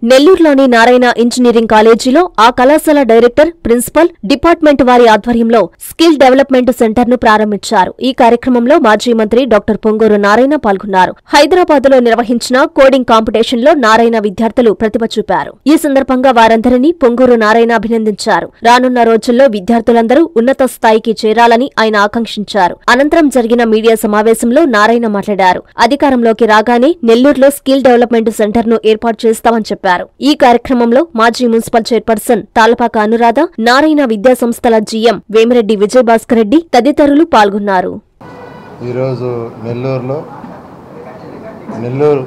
నెల్లూరులోని నారాయణ ఇంజనీరింగ్ కాలేజీలో ఆ కళాశాల డైరెక్టర్, ప్రిన్సిపల్, డిపార్ట్మెంట్ వారి ఆధ్వర్యంలో స్కిల్ డెవలప్మెంట్ సెంటర్ను ప్రారంభించారు. ఈ కార్యక్రమంలో మాజీ మంత్రి డాక్టర్ పొంగూరు నారాయణ పాల్గొన్నారు. హైదరాబాద్లో నిర్వహించిన కోడింగ్ కాంపిటీషన్లో నారాయణ విద్యార్థులు ప్రతిభ చూపారు. ఈ సందర్భంగా వారందరినీ పొంగూరు నారాయణ అభినందించారు. రానున్న రోజుల్లో విద్యార్థులందరూ ఉన్నత స్థాయికి చేరాలని ఆయన ఆకాంక్షించారు. అనంతరం జరిగిన మీడియా సమావేశంలో నారాయణ మాట్లాడారు. అధికారంలోకి రాగానే నెల్లూరులో స్కిల్ డెవలప్మెంట్ సెంటర్ను ఏర్పాటు చేస్తామని చెప్పారు. ఈ కార్యక్రమంలో మాజీ మున్సిపల్ చైర్పర్సన్ తాళ్లపాక అనురాధ, నారాయణ విద్యా సంస్థల జీఎం వేమిరెడ్డి విజయభాస్కర్ రెడ్డి తదితరులు పాల్గొన్నారు. ఈరోజు నెల్లూరు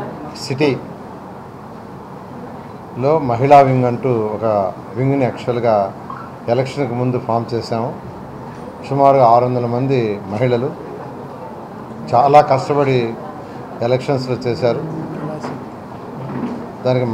సిటీలో మహిళా వింగ్ అంటూ ఒక వింగ్ని యాక్చువల్గా ఎలక్షన్కి ముందు ఫామ్ చేశాము. సుమారుగా 600 మంది మహిళలు చాలా కష్టపడి ఎలక్షన్స్లో చేశారు. దానికి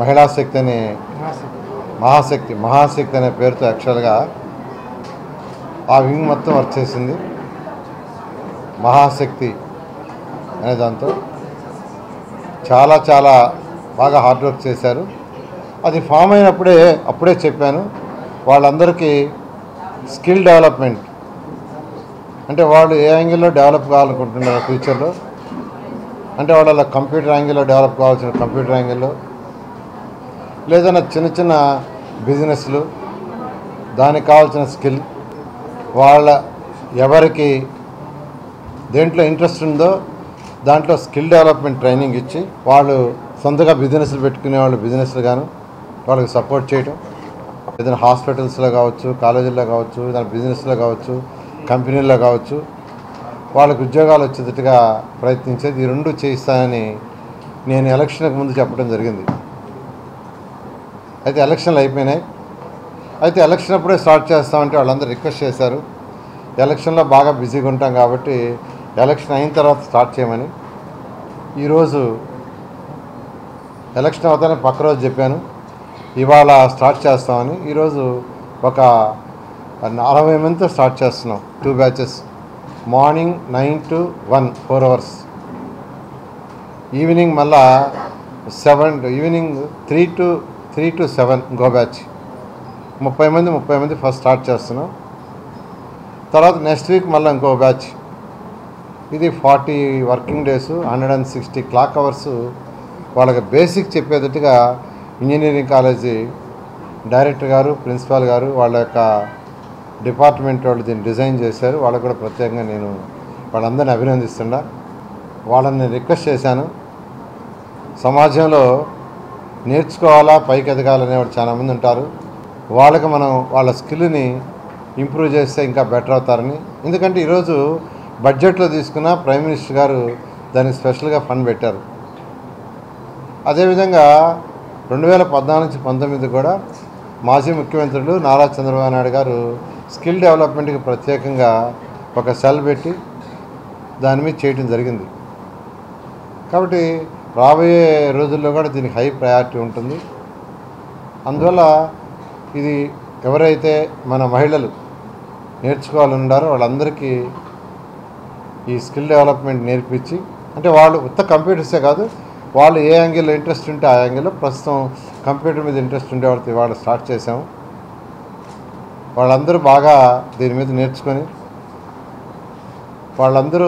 మహాశక్తి అనే పేరుతో యాక్చువల్గా ఆ వింగ్ మొత్తం వర్క్ చేసింది. మహాశక్తి అనే దాంతో చాలా బాగా హార్డ్ వర్క్ చేశారు. అది ఫామ్ అప్పుడే చెప్పాను, వాళ్ళందరికీ స్కిల్ డెవలప్మెంట్ అంటే వాళ్ళు ఏ యాంగిల్లో డెవలప్ కావాలనుకుంటున్నారు ఫ్యూచర్లో, అంటే వాళ్ళ కంప్యూటర్ యాంగిల్లో డెవలప్ కావాల్సిన కంప్యూటర్ యాంగిల్లో, లేదన్నా చిన్న బిజినెస్లు దానికి కావాల్సిన స్కిల్, వాళ్ళ ఎవరికి దేంట్లో ఇంట్రెస్ట్ ఉందో దాంట్లో స్కిల్ డెవలప్మెంట్ ట్రైనింగ్ ఇచ్చి వాళ్ళు సొంతగా బిజినెస్లు పెట్టుకునే వాళ్ళు బిజినెస్లు గాను వాళ్ళకి సపోర్ట్ చేయటం, ఏదైనా హాస్పిటల్స్లో కావచ్చు, కాలేజీల్లో కావచ్చు, ఏదైనా బిజినెస్లో కావచ్చు, కంపెనీల్లో కావచ్చు, వాళ్ళకి ఉద్యోగాలు వచ్చేటట్టుగా ప్రయత్నించేది. ఈ రెండు చేయిస్తానని నేను ఎలక్షన్కి ముందు చెప్పడం జరిగింది. అయితే ఎలక్షన్లు అయిపోయినాయి. అయితే ఎలక్షన్ అప్పుడే స్టార్ట్ చేస్తామంటే వాళ్ళందరూ రిక్వెస్ట్ చేశారు, ఎలక్షన్లో బాగా బిజీగా ఉంటాం కాబట్టి ఎలక్షన్ అయిన తర్వాత స్టార్ట్ చేయమని. ఈరోజు ఎలక్షన్ అవుతానే పక్క రోజు చెప్పాను, ఇవాళ స్టార్ట్ చేస్తామని. ఈరోజు ఒక 40 మందితో స్టార్ట్ చేస్తున్నాం. 2 batches, morning 9 to 1 4 hours, evening మళ్ళా 3 to 7 ఇంకో బ్యాచ్. 30 మంది ఫస్ట్ స్టార్ట్ చేస్తున్నాం. తర్వాత నెక్స్ట్ వీక్ మళ్ళీ ఇంకో బ్యాచ్. ఇది 40 వర్కింగ్ డేస్, 160 క్లాక్ అవర్స్ వాళ్ళకి బేసిక్ చెప్పేటట్టుగా ఇంజనీరింగ్ కాలేజీ డైరెక్టర్ గారు, ప్రిన్సిపాల్ గారు, వాళ్ళ యొక్క డిపార్ట్మెంట్ వాళ్ళు దీన్ని డిజైన్ చేశారు. వాళ్ళకు కూడా ప్రత్యేకంగా నేను వాళ్ళందరినీ అభినందిస్తున్నా. వాళ్ళని నేను రిక్వెస్ట్ చేశాను, సమాజంలో నేర్చుకోవాలా, పైకి ఎదగాలనే వాళ్ళు చాలామంది ఉంటారు. వాళ్ళకి మనం వాళ్ళ స్కిల్ని ఇంప్రూవ్ చేస్తే ఇంకా బెటర్ అవుతారని. ఎందుకంటే ఈరోజు బడ్జెట్లో తీసుకున్న ప్రైమ్ మినిస్టర్ గారు దానికి స్పెషల్గా ఫండ్ పెట్టారు. అదేవిధంగా 2014 నుంచి 2019 కూడా మాజీ ముఖ్యమంత్రులు నారా చంద్రబాబు నాయుడు గారు స్కిల్ డెవలప్మెంట్కి ప్రత్యేకంగా ఒక సెల్ పెట్టి దాని మీద చేయడం జరిగింది. కాబట్టి రాబోయే రోజుల్లో కూడా దీనికి హై ప్రయారిటీ ఉంటుంది. అందువల్ల ఇది ఎవరైతే మన మహిళలు నేర్చుకోవాలన్నారో వాళ్ళందరికీ ఈ స్కిల్ డెవలప్మెంట్ నేర్పించి, అంటే వాళ్ళు ఉత్త కంప్యూటర్సే కాదు, వాళ్ళు ఏ యాంగిల్లో ఇంట్రెస్ట్ ఉంటే ఆ యాంగిల్లో, ప్రస్తుతం కంప్యూటర్ మీద ఇంట్రెస్ట్ ఉండే వాళ్ళతో ఇవాళ స్టార్ట్ చేసాము. వాళ్ళందరూ బాగా దీని మీద నేర్చుకొని వాళ్ళందరూ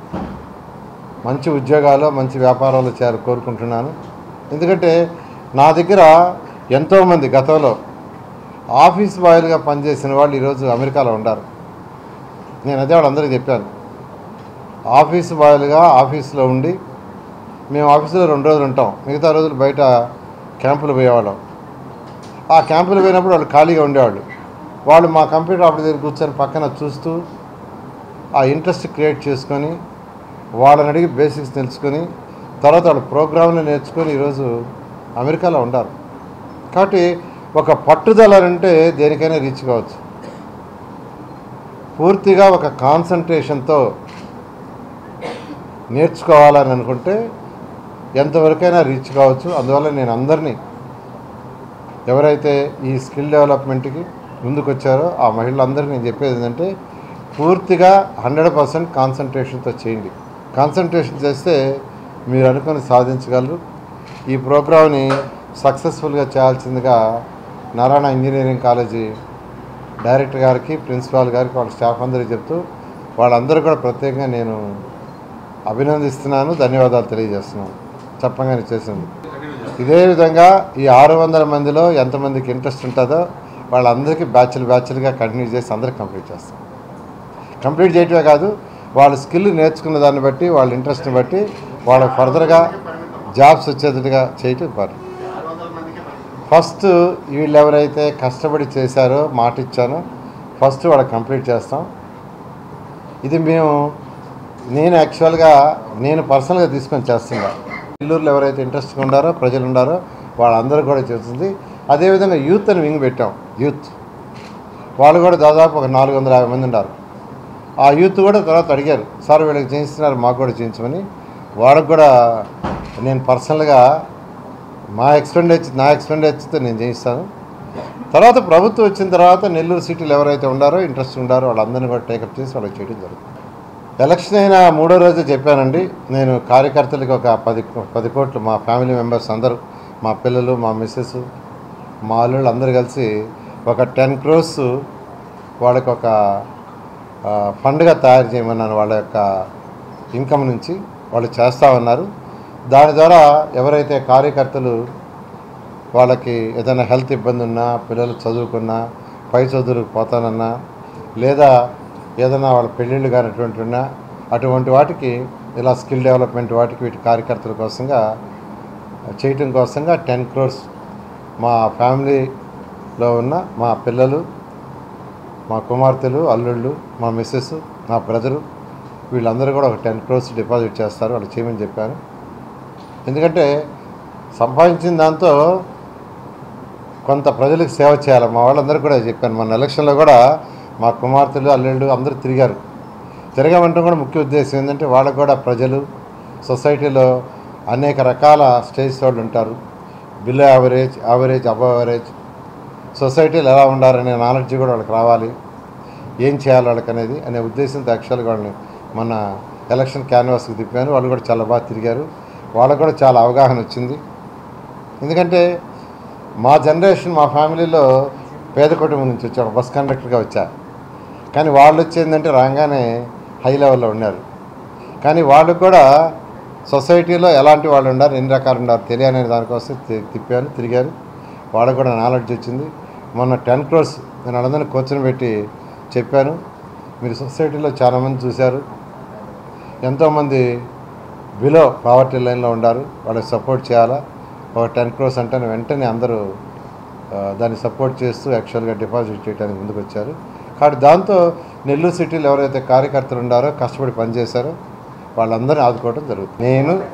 మంచి ఉద్యోగాలు, మంచి వ్యాపారాలు చేయాలని కోరుకుంటున్నాను. ఎందుకంటే నా దగ్గర ఎంతోమంది గతంలో ఆఫీస్ బాయ్లుగా పనిచేసిన వాళ్ళు ఈరోజు అమెరికాలో ఉన్నారు. నేను అదే వాళ్ళందరికీ చెప్పాను, ఆఫీస్ బాయ్లుగా ఆఫీస్లో ఉండి, మేము ఆఫీసులో 2 రోజులు ఉంటాం, మిగతా రోజులు బయట క్యాంపులు పోయేవాళ్ళం. ఆ క్యాంపులు పోయినప్పుడు వాళ్ళు ఖాళీగా ఉండేవాళ్ళు. వాళ్ళు మా కంప్యూటర్ ఆఫీస్ దగ్గర కూర్చొని పక్కన చూస్తూ ఆ ఇంట్రెస్ట్ క్రియేట్ చేసుకొని వాళ్ళని అడిగి బేసిక్స్ తెలుసుకొని తర్వాత వాళ్ళు ప్రోగ్రాంలు నేర్చుకొని ఈరోజు అమెరికాలో ఉంటారు. కాబట్టి ఒక పట్టుదల అంటే దేనికైనా రీచ్ కావచ్చు. పూర్తిగా ఒక కాన్సన్ట్రేషన్తో నేర్చుకోవాలని అనుకుంటే ఎంతవరకైనా రీచ్ కావచ్చు. అందువల్ల నేను అందరినీ, ఎవరైతే ఈ స్కిల్ డెవలప్మెంట్కి ముందుకొచ్చారో ఆ మహిళలందరికీ నేను చెప్పేది ఏంటంటే, పూర్తిగా 100% కాన్సన్ట్రేషన్తో చేయండి. కాన్సన్ట్రేషన్ చేస్తే మీరు అనుకుని సాధించగలరు. ఈ ప్రోగ్రామ్ని సక్సెస్ఫుల్గా చేయాల్సిందిగా నారాయణ ఇంజనీరింగ్ కాలేజీ డైరెక్టర్ గారికి, ప్రిన్సిపాల్ గారికి, వాళ్ళ స్టాఫ్ అందరికీ చెప్తూ వాళ్ళందరూ కూడా ప్రత్యేకంగా నేను అభినందిస్తున్నాను, ధన్యవాదాలు తెలియజేస్తున్నాను చెప్పంగానే చేసింది. ఇదే విధంగా ఈ 600 మందిలో ఎంతమందికి ఇంట్రెస్ట్ ఉంటుందో వాళ్ళందరికీ బ్యాచ్లుగా కంటిన్యూ చేసి అందరికి కంప్లీట్ చేస్తాం. కంప్లీట్ చేయటమే కాదు, వాళ్ళ స్కిల్ నేర్చుకున్న దాన్ని బట్టి, వాళ్ళ ఇంట్రెస్ట్ని బట్టి వాళ్ళకి ఫర్దర్గా జాబ్స్ వచ్చేటట్టుగా చేయటం ఇంపార్టెంట్. ఫస్ట్ వీళ్ళు ఎవరైతే కష్టపడి చేశారో, మాట ఇచ్చానో ఫస్ట్ వాళ్ళకి కంప్లీట్ చేస్తాం. ఇది నేను యాక్చువల్గా పర్సనల్గా తీసుకొని చేస్తున్నా. నెల్లూరులో ఎవరైతే ఇంట్రెస్ట్గా ఉండారో, ప్రజలు ఉండారో వాళ్ళందరూ కూడా చేస్తుంది. అదేవిధంగా యూత్ అని వింగ్ పెట్టాం. యూత్ వాళ్ళు కూడా దాదాపు ఒక 450 మంది ఉన్నారు. ఆ యూత్ కూడా తర్వాత అడిగారు, సార్ వీళ్ళకి చేయిస్తున్నారు, మాకు కూడా చేయించమని. వాళ్ళకు కూడా నేను పర్సనల్గా నా ఎక్స్పెండిచర్తో నేను చేయిస్తాను. తర్వాత ప్రభుత్వం వచ్చిన తర్వాత నెల్లూరు సిటీలో ఎవరైతే ఉండారో, ఇంట్రెస్ట్ ఉండారో వాళ్ళందరినీ కూడా టేకప్ చేసి వాళ్ళకి చేయడం జరుగుతుంది. ఎలక్షన్ అయిన 3వ రోజు చెప్పానండి, నేను కార్యకర్తలకి ఒక 10 కోట్లు, మా ఫ్యామిలీ మెంబర్స్ అందరూ, మా పిల్లలు, మా మిస్సెస్, మా అల్లుళ్ళు అందరూ కలిసి ఒక 10 crores వాళ్ళకి ఒక ఫండ్గా తయారు చేయమన్నాను. వాళ్ళ యొక్క ఇన్కమ్ నుంచి వాళ్ళు చేస్తామన్నారు. దాని ద్వారా ఎవరైతే కార్యకర్తలు వాళ్ళకి ఏదైనా హెల్త్ ఇబ్బంది ఉన్నా, పిల్లలు చదువుకున్నా, పై చదువులకు పోతానన్నా, లేదా ఏదైనా వాళ్ళ పెళ్ళిళ్ళు కానిటువంటి ఉన్నా, అటువంటి వాటికి ఇలా స్కిల్ డెవలప్మెంట్ వాటికి వీటి కార్యకర్తల కోసంగా చేయటం కోసంగా 10 crores మా ఫ్యామిలీలో ఉన్న మా పిల్లలు, మా కుమార్తెలు, అల్లుళ్ళు, మా మిస్సెస్, నా బ్రదరు వీళ్ళందరూ కూడా ఒక 10 crores డిపాజిట్ చేస్తారు. వాళ్ళు చేయమని చెప్పాను. ఎందుకంటే సంపాదించిన దాంతో కొంత ప్రజలకు సేవ చేయాలి. మా వాళ్ళందరూ కూడా చెప్పాను. మన ఎలక్షన్లో కూడా మా కుమార్తెలు, అల్లుళ్ళు అందరూ తిరగమంటే కూడా ముఖ్య ఉద్దేశం ఏంటంటే వాళ్ళకు కూడా ప్రజలు, సొసైటీలో అనేక రకాల స్టేజ్ వాళ్ళు ఉంటారు. బిలో యావరేజ్, అబవ్ యావరేజ్ సొసైటీలు ఎలా ఉండాలనే నాలెడ్జ్ కూడా వాళ్ళకి రావాలి, ఏం చేయాలి వాళ్ళకి అనేది అనే ఉద్దేశంతో యాక్చువల్గా వాళ్ళని మన ఎలక్షన్ క్యాన్వాస్కి తిప్పాను. వాళ్ళు కూడా చాలా బాగా తిరిగారు. వాళ్ళకు కూడా చాలా అవగాహన వచ్చింది. ఎందుకంటే మా జనరేషన్, మా ఫ్యామిలీలో పేద కుటుంబం నుంచి వచ్చా, బస్ కండక్టర్గా వచ్చా. కానీ వాళ్ళు వచ్చేందంటే రాగానే హై లెవెల్లో ఉన్నారు. కానీ వాళ్ళు కూడా సొసైటీలో ఎలాంటి వాళ్ళు ఉన్నారు, ఎన్ని రకాలు ఉన్నారు తెలియని దానికోసం తిప్పాను, తిరిగారు. వాళ్ళకు కూడా నాలెడ్జ్ వచ్చింది. మొన్న 10 crores నేను అందరినీ కూర్చొని పెట్టి చెప్పాను, మీరు సొసైటీలో చాలామంది చూశారు, ఎంతోమంది బిలో పావర్టీ లైన్లో ఉన్నారు, వాళ్ళకి సపోర్ట్ చేయాలా. ఒక 10 crores అంటే వెంటనే అందరూ దాన్ని సపోర్ట్ చేస్తూ యాక్చువల్గా డిపాజిట్ చేయడానికి ముందుకు వచ్చారు. కాబట్టి దాంతో నెల్లూరు సిటీలో ఎవరైతే కార్యకర్తలు ఉన్నారో, కష్టపడి పనిచేశారో వాళ్ళందరినీ ఆదుకోవడం జరుగుతుంది.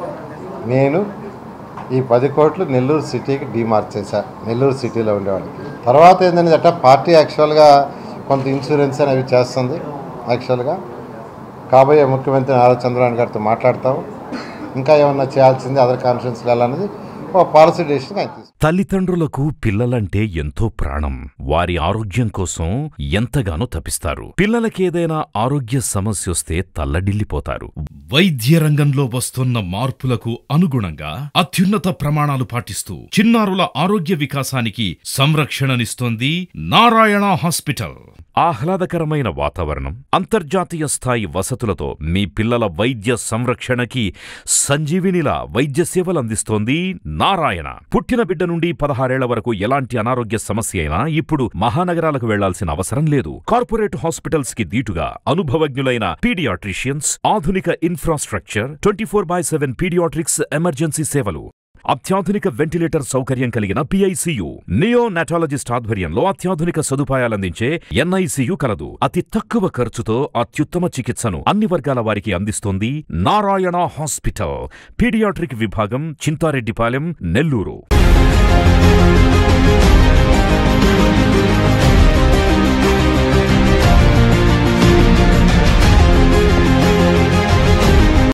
నేను ఈ 10 కోట్లు నెల్లూరు సిటీకి డీమార్క్ చేశాను, నెల్లూరు సిటీలో ఉండేవాళ్ళకి. తర్వాత ఏంటంటే పార్టీ యాక్చువల్గా కొంత ఇన్సూరెన్స్ అనేవి చేస్తుంది. యాక్చువల్గా కాబోయే ముఖ్యమంత్రి నారా చంద్రబాబు గారితో మాట్లాడతాము, ఇంకా ఏమన్నా చేయాల్సింది అదర్ కాన్ఫరెన్స్లు వెళ్ళాలన్నది పాలసీ డెసిషన్ ఆయన తీసుకుంటారు. తల్లిదండ్రులకు పిల్లలంటే ఎంతో ప్రాణం. వారి ఆరోగ్యం కోసం ఎంతగానో తపిస్తారు. పిల్లలకేదైనా ఆరోగ్య సమస్యొస్తే తల్లడిల్లిపోతారు. వైద్య రంగంలో వస్తున్న మార్పులకు అనుగుణంగా అత్యున్నత ప్రమాణాలు పాటిస్తూ చిన్నారుల ఆరోగ్య వికాసానికి సంరక్షణనిస్తోంది నారాయణ హాస్పిటల్. ఆహ్లాదకరమైన వాతావరణం, అంతర్జాతీయ స్థాయి వసతులతో మీ పిల్లల వైద్య సంరక్షణకి సంజీవినిలా వైద్య సేవలందిస్తోంది నారాయణ. పుట్టిన బిడ్డ నుండి 16 ఏళ్ల వరకు ఎలాంటి అనారోగ్య సమస్య అయినా ఇప్పుడు మహానగరాలకు వెళ్లాల్సిన అవసరం లేదు. కార్పొరేట్ హాస్పిటల్స్ కి దీటుగా అనుభవజ్ఞులైన పీడియాట్రిషియన్స్, ఆధునిక ఇన్ఫ్రాస్ట్రక్చర్, 24/7 పీడియాట్రిక్స్ ఎమర్జెన్సీ సేవలు, అత్యాధునిక వెంటిలేటర్ సౌకర్యం కలిగిన PICU, నియోనాటాలజిస్ట్ ఆధ్వర్యంలో అత్యాధునిక సదుపాయాలందించే NICU కలదు. అతి తక్కువ ఖర్చుతో అత్యుత్తమ చికిత్సను అన్ని వర్గాల వారికి అందిస్తోంది నారాయణ హాస్పిటల్. పీడియాట్రిక్ విభాగం, చింతారెడ్డిపాలెం, నెల్లూరు.